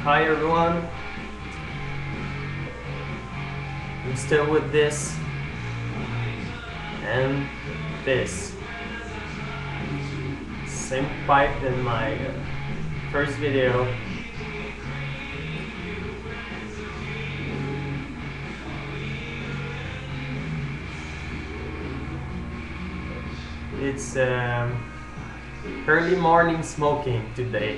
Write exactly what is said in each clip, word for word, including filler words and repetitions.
Hi everyone, I'm still with this and this. Same pipe in my uh, first video. It's um, early morning smoking today.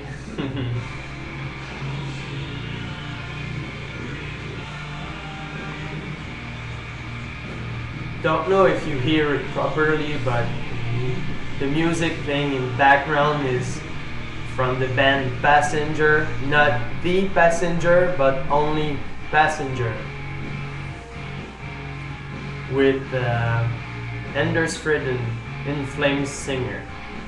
Don't know if you hear it properly, but the music playing in the background is from the band Passenger, not The Passenger, but only Passenger, with uh, Anders Fridden in Flames singer.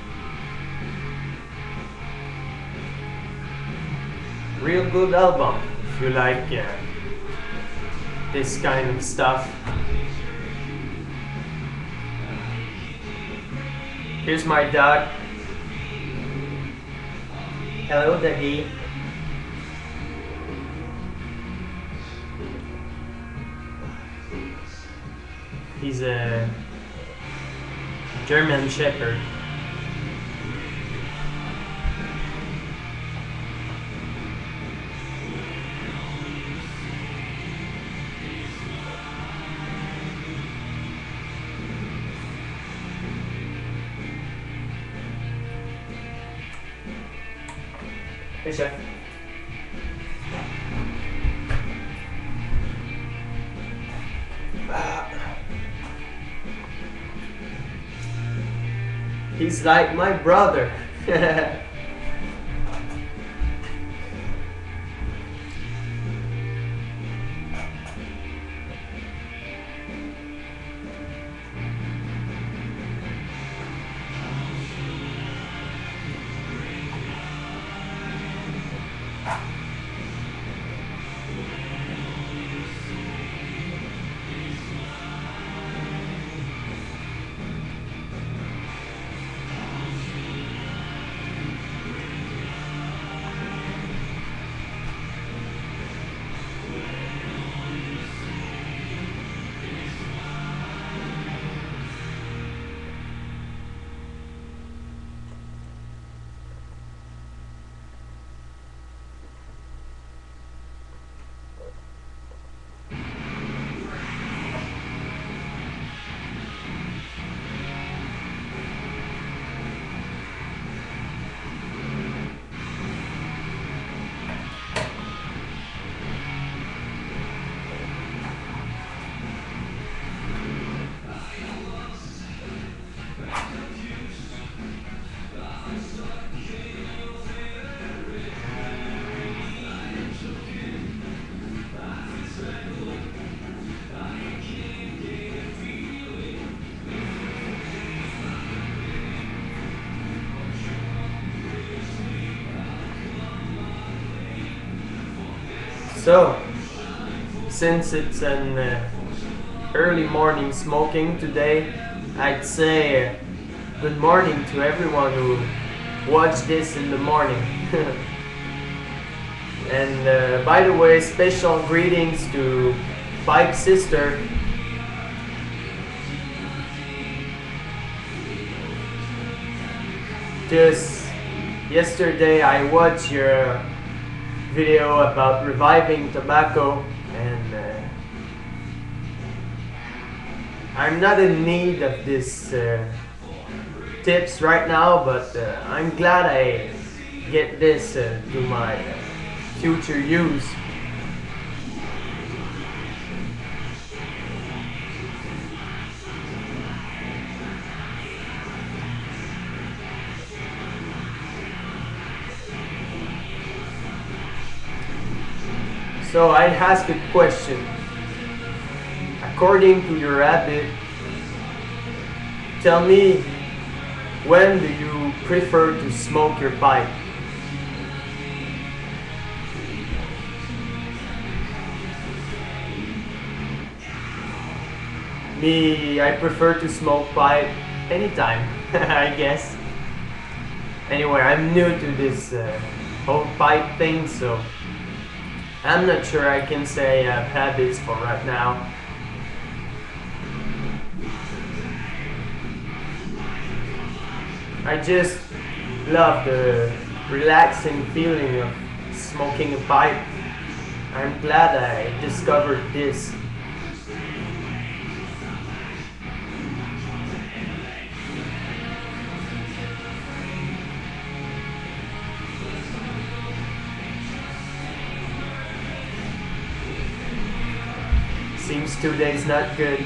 Real good album if you like uh, this kind of stuff. Here's my dog. Hello, Daddy. He's a German Shepherd. Hey, chef. He's like my brother. So, since it's an uh, early morning smoking today, I'd say uh, good morning to everyone who watched this in the morning. And uh, by the way, special greetings to Pipe's sister. Just yesterday I watched your video about reviving tobacco, and uh, I'm not in need of this uh, tips right now, but uh, I'm glad I get this uh, to my uh, future use. So I'd ask a question. According to your habit, tell me, when do you prefer to smoke your pipe? Me, I prefer to smoke pipe anytime, I guess. Anyway, I'm new to this uh, whole pipe thing, so I'm not sure I can say I have habits for right now. I just love the relaxing feeling of smoking a pipe. I'm glad I discovered this. Seems two days not good.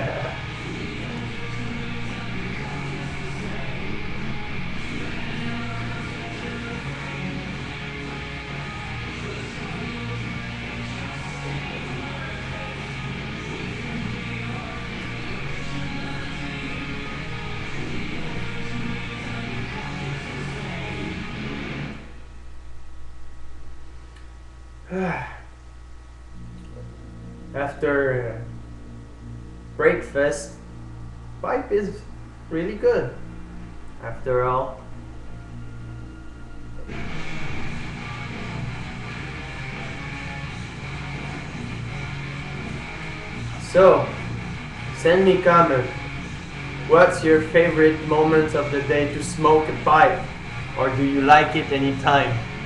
After uh, breakfast, pipe is really good after all. So, send me comment. What's your favorite moment of the day to smoke a pipe? Or do you like it anytime?